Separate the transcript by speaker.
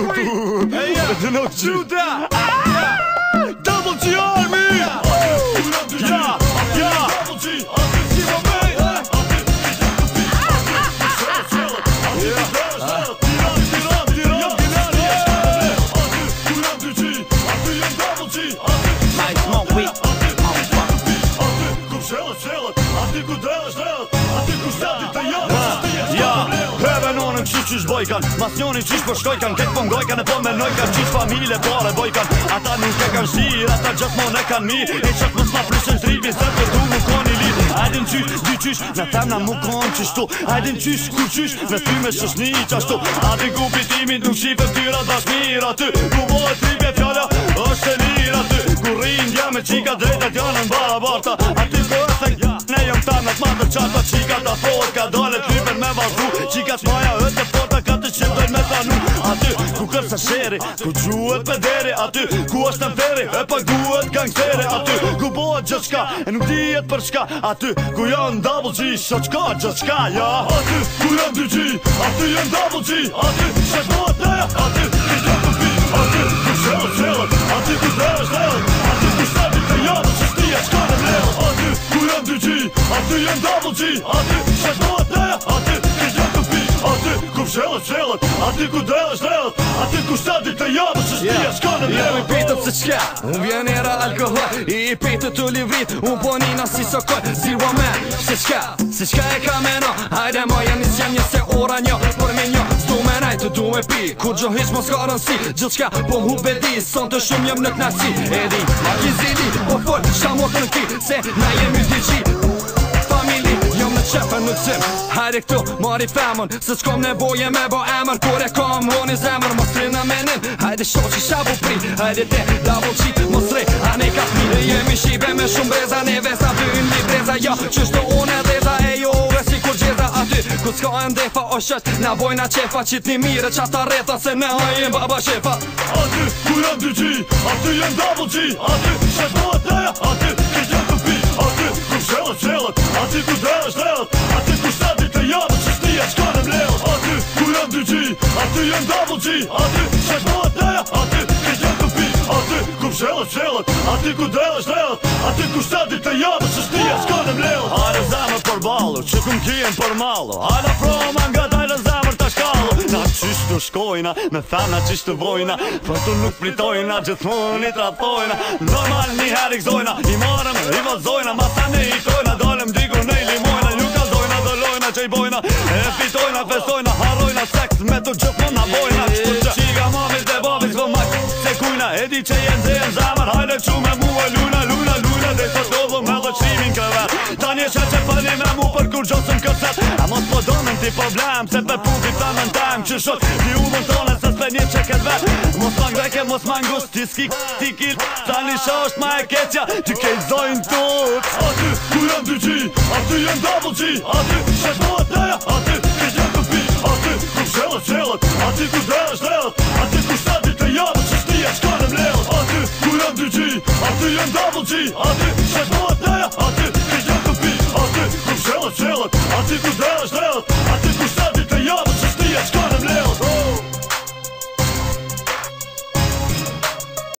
Speaker 1: Juda! Double G Army! Yeah! Double G! Qysh bojkan, mas njoni qysh po shkojkan, kek po ngojkan e po menojkan, qysh familje pare bojkan. Ata nuk e kan shtir, ata gjithmon e kan mir. E qak mos ma pryshen shtripi, se për tu mu koni lir. Hajdin qysh, dy qysh, në temna mu kon qështu. Hajdin qysh, kur qysh, me ty me shoshni qashtu. Ati ku pitimin nuk shife ftyra dashmir aty. Ku bojt tripe fjalla, është e lir aty. Ku rindja me qika drejtat janë në barabarta. Aty ku është ne jom tanat madër qarta. Qika ta fort ka dale tripen me vazhdu. Qika t'maja është e porta ka të qëndoj me tanu. Aty ku kërsa sheri, ku gjuhet pederi. Aty ku është në feri, e paguhet gangsteri. Aty ku bohet gjithë shka, e nuk dihet për shka. Aty ku janë double G, shot qka gjithë shka, ja. Aty ku janë 2G, aty janë double G. Aty shesh bohet neja, aty ki gjë të pi. Aty ku shelët, aty ku dhesh lehët. Aty ku shtetit të janë, që shtia qka në mlehët. Aty ku janë 2G, aty janë double G. Aty shesh bohet neja, aty ki gjë të pi. Aty ku shelët, aty ku dhesh lehët. Aty ku shtetit të janë, që shtia qka në mlehët.
Speaker 2: Jemi petët se qka, unë vjen era alkohol. I petët të livrit, unë ponina si sokoj. Zero man, se qka e ka meno. Hajde ma janë nisjem një se ora një. Por me një, s'du me najt të du me pi. Kur gjo hiq mos ka rënsi, gjithë qka po m'hube di. Son të shumë jem në knasi, edi ma kizili. Po fol, shka mo kënë ti, se na jemi diqi. Famili, jom në qefen në gzim. Hajde këtu, mari femën, se s'kom nevoje me bo emër. Kur e kam honi zemër, mos rina menin. Hajde shoqi shabu pri, hajde te double cheat. Mos rej, ane ka fmi. Jemi shibe me shumë breza, neve sa byn li breza. Ja, qështu unë e dheza, e jo e si kur gjeza. Aty, ku s'ka e ndefa o shëq, na bojna qefa. Qit një mire qata reta, se ne hajim baba shefa.
Speaker 1: Aty, ku janë 2G, aty janë double G. Aty, shesh bohet neja, aty ki gjë të pi. Aty, ku shelët, aty ku dhesh lehët. Aty ku shtetit të janë, që shtia qka në mlehët. Aty, ku janë 2G, aty janë double G. Aty, shesh bohet neja, aty ki gjë të pi. Aty, ku shelët, aty ku dhesh lehët. Aty ku shtetit të janë, që shtia qka në mlehët. Hajde zemër për balu, që kum kien për malu. Hajde froma nga dajnë zemër të shkallu. Na qysh të shkojna, me femna qysh të vojna. Për tu nuk pritojna, gjithmon i tratojna. Normal një her i gzojna, i marëm, i vazojna. Masa ne i tojna, dalëm diku ne i limojna. Ljuka dojna, dëllojna që i bojna. E fitojna, festojna, harojna. Seks me të gjëpon na bojna. Qëtu që qiga mamit dhe babit vë mak se kujna. E di që jenë dhe jenë zamër, hajde që me mua luna. Dhe të dollë me dhe qimin këvet. Ta një që për një me mu për kur gjosëm këset. A mos po donën ti problem, se për puti të në tem. Që shok, ti u mën tonë, se s'pe një që këtë vet. Mos mang veke, mos mang gust, ti s'ki ti kit. Ta një që është ma e keqja, ti kej zojnë tot. Aty, ku janë 2G, aty janë double G. Aty, shesh bohet neja, aty ki gjë të pi. Aty, ku shelët, aty ku dhesh lehët. Aty ku shtetit të janë, që shtia qka në mlehët. Aty, ku janë 2G, aty janë double G. Aty, shesh bohet neja, aty ki gjë të pi. Aty, ku shelët, aty ku dhesh lehët. Aty